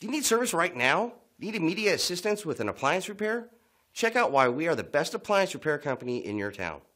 Do you need service right now? Need immediate assistance with an appliance repair? Check out why we are the best appliance repair company in your town.